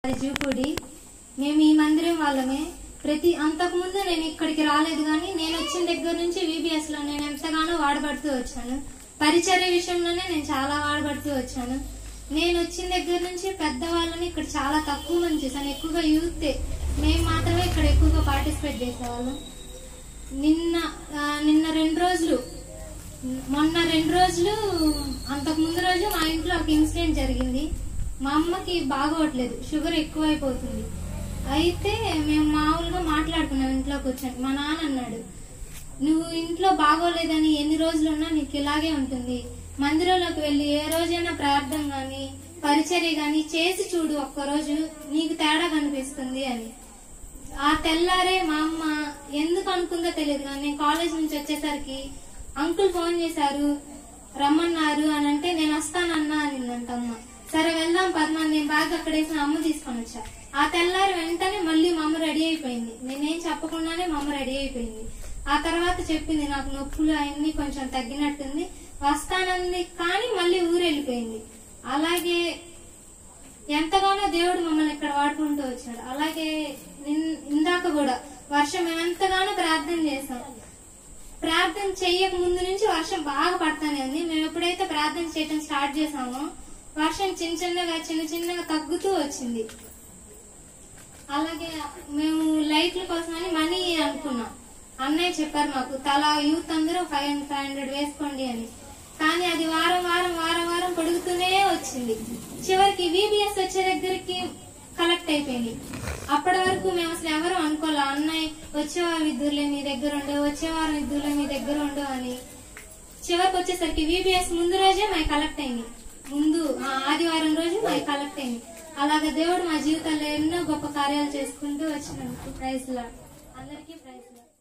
జూపూడి. మేము ఈ మందిరం వాళ్ళమే. అంతకు ముందు నేను ఇక్కడికి రాలేదు, కానీ నేను వచ్చిన దగ్గర నుంచి విబిఎస్ లో నేను ఎంతగానో వాడబడుతూ వచ్చాను. పరిచర్య విషయంలోనే నేను చాలా వాడబడుతూ వచ్చాను. నేను వచ్చిన దగ్గర నుంచి పెద్దవాళ్ళని ఇక్కడ చాలా తక్కువ మంది చూసాను. ఎక్కువగా యూత్ మేము మాత్రమే ఇక్కడ ఎక్కువగా పార్టిసిపేట్ చేసేవాళ్ళం. నిన్న 2 రోజులు, మొన్న 2 రోజులు, అంతకు ముందు రోజు మా ఇంట్లో ఒక ఇన్సిడెంట్ జరిగింది. మా అమ్మకి బాగోట్లేదు, షుగర్ ఎక్కువైపోతుంది. అయితే మేము మామూలుగా మాట్లాడుకున్నాం ఇంట్లో కూర్చొని. మా నాన్న అన్నాడు, నువ్వు ఇంట్లో బాగోలేదని ఎన్ని రోజులున్నా నీకు ఇలాగే ఉంటుంది. మందిరంలోకి వెళ్ళి ఏ రోజైనా ప్రార్థన గాని పరిచర్య గాని చేసి చూడు, ఒక్కరోజు నీకు తేడా కనిపిస్తుంది అని. ఆ తెల్లారే మా అమ్మ ఎందుకు అనుకుందో తెలియదు, కానీ నేను కాలేజ్ నుంచి వచ్చేసరికి అంకుల్ ఫోన్ చేశారు, రమ్మన్నారు అని అంటే నేను వస్తానన్నా అనిందంట అమ్మ. సరే వెళ్దాం పద్మా, నేను బాగా అక్కడేసిన అమ్మ తీసుకొని వచ్చా. ఆ తెల్లారి వెంటనే మళ్ళీ మా అమ్మ రెడీ అయిపోయింది. నేనేం చెప్పకుండానే మా అమ్మ రెడీ అయిపోయింది. ఆ తర్వాత చెప్పింది, నాకు నొప్పులు అవన్నీ కొంచెం తగ్గినట్టుంది, వస్తానంది, కానీ మళ్ళీ ఊరు వెళ్ళిపోయింది. అలాగే ఎంతగానో దేవుడు మమ్మల్ని ఇక్కడ వాడుకుంటూ వచ్చాడు. అలాగే ఇందాక కూడా వర్షం మేము ఎంతగానో ప్రార్థన చేసాం. ప్రార్థన చెయ్యక ముందు నుంచి వర్షం బాగా పడతానే ఉంది. మేము ఎప్పుడైతే ప్రార్థన చేయడం స్టార్ట్ చేసామో వర్షం చిన్న చిన్నగా తగ్గుతూ వచ్చింది. అలాగే మేము లైట్ల కోసమని మనీ అనుకున్నాం. అన్నయ్య చెప్పారు మాకు, తలా యూత్ అందరూ 500 వేసుకోండి అని. కానీ అది వారం పొడుగుతూనే వచ్చింది. చివరికి విబిఎస్ వచ్చే దగ్గరికి కలెక్ట్ అయిపోయింది. అప్పటి వరకు మేము అసలు ఎవరు అనుకోలే, అన్నయ్య వచ్చేవారం ఇద్దరులే మీ దగ్గర ఉండు, వచ్చేవారం ఇద్దరులే మీ దగ్గర ఉండు అని. చివరికి వచ్చేసరికి విబిఎస్ ముందు రోజే మాకు కలెక్ట్ అయింది. ముందు ఆదివారం రోజు మాకు కలెక్ట్ అయింది. అలాగే దేవుడు మా జీవితాల్లో ఎన్నో గొప్ప కార్యాలు చేసుకుంటూ వచ్చినందుకు ప్రైజ్ లార్డ్. అందరికీ ప్రైజ్ లార్డ్.